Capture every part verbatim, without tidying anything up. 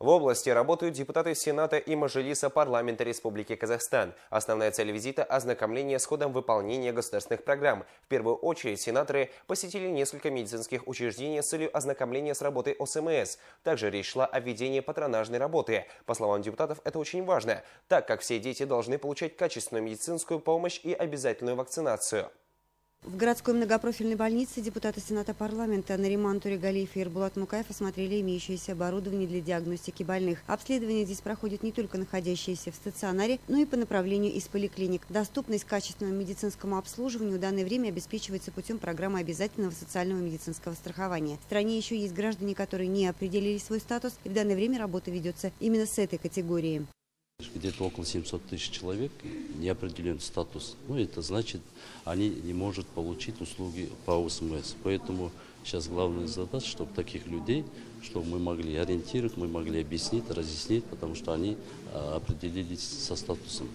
В области работают депутаты Сената и Мажилиса парламента Республики Казахстан. Основная цель визита – ознакомление с ходом выполнения государственных программ. В первую очередь сенаторы посетили несколько медицинских учреждений с целью ознакомления с работой О С М С. Также речь шла о ведении патронажной работы. По словам депутатов, это очень важно, так как все дети должны получать качественную медицинскую помощь и обязательную вакцинацию. В городской многопрофильной больнице депутаты Сената парламента Нариман Турегалиев и Ирбулат Мукаев осмотрели имеющееся оборудование для диагностики больных. Обследование здесь проходит не только находящиеся в стационаре, но и по направлению из поликлиник. Доступность к качественному медицинскому обслуживанию в данное время обеспечивается путем программы обязательного социального медицинского страхования. В стране еще есть граждане, которые не определили свой статус, и в данное время работа ведется именно с этой категорией. Где-то около семисот тысяч человек не определен статус. Ну, это значит, они не могут получить услуги по О С М С. Поэтому сейчас главная задача, чтобы таких людей, чтобы мы могли ориентировать, мы могли объяснить, разъяснить, потому что они а, определились со статусом.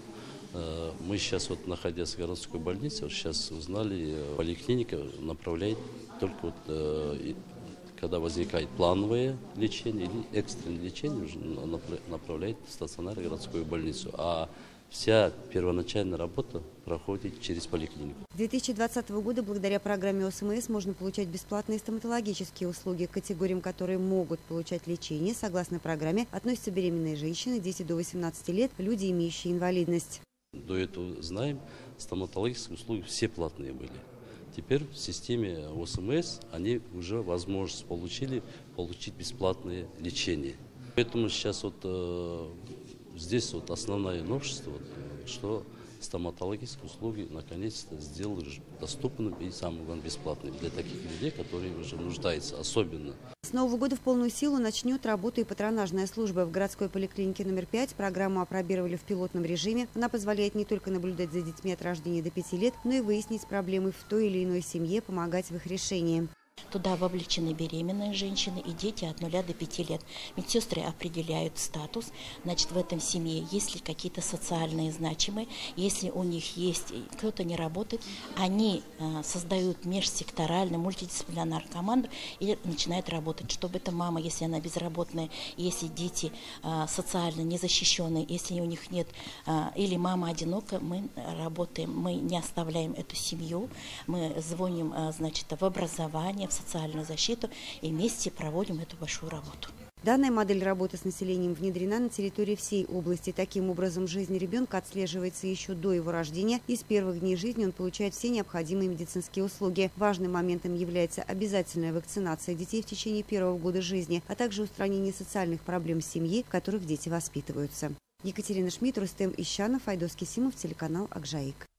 А, мы сейчас, вот, находясь в городской больнице, вот сейчас узнали, поликлиника направляет только вот, а, когда возникает плановое лечение или экстренное лечение, уже направляет в стационар городскую больницу. А вся первоначальная работа проходит через поликлинику. С две тысячи двадцатого года благодаря программе О С М С можно получать бесплатные стоматологические услуги. К категориям, которые могут получать лечение, согласно программе, относятся беременные женщины, дети до восемнадцати лет, люди, имеющие инвалидность. До этого знаем, стоматологические услуги все платные были. Теперь в системе О С М С они уже возможность получили получить бесплатное лечение. Поэтому сейчас вот э, здесь вот основное новшество, вот, что стоматологические услуги наконец-то сделали доступными и, самое главное, бесплатными для таких людей, которые уже нуждаются особенно. С Нового года в полную силу начнет работу и патронажная служба. В городской поликлинике номер пять программу опробировали в пилотном режиме. Она позволяет не только наблюдать за детьми от рождения до пяти лет, но и выяснить проблемы в той или иной семье, помогать в их решении. Туда вовлечены беременные женщины и дети от нуля до пяти лет. Медсестры определяют статус. Значит, в этом семье есть ли какие-то социальные значимые. Если у них есть, кто-то не работает, они э, создают межсекторальную, мультидисциплинарную команду и начинают работать. Чтобы эта мама, если она безработная, если дети э, социально незащищенные, если у них нет, э, или мама одинока, мы работаем, мы не оставляем эту семью. Мы звоним, э, значит, в образование, в социальную защиту и вместе проводим эту большую работу. Данная модель работы с населением внедрена на территории всей области. Таким образом, жизнь ребенка отслеживается еще до его рождения, и с первых дней жизни он получает все необходимые медицинские услуги. Важным моментом является обязательная вакцинация детей в течение первого года жизни, а также устранение социальных проблем семьи, в которых дети воспитываются. Екатерина Шмидт, Рустем Ищанов, Айдос Кисимов, телеканал Акжаик.